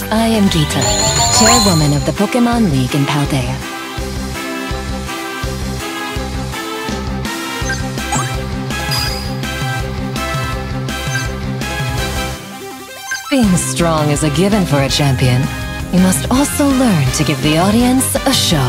I am Geeta, chairwoman of the Pokémon League in Paldea. Being strong is a given for a champion. You must also learn to give the audience a show.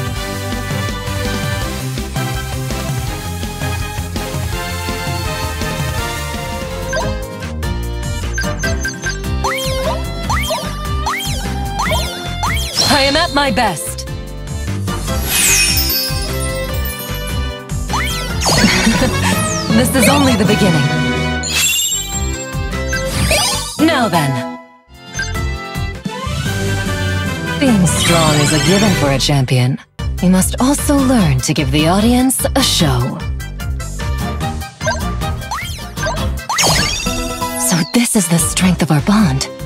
I am at my best. This is only the beginning. Now then. Being strong is a given for a champion. You must also learn to give the audience a show. So this is the strength of our bond.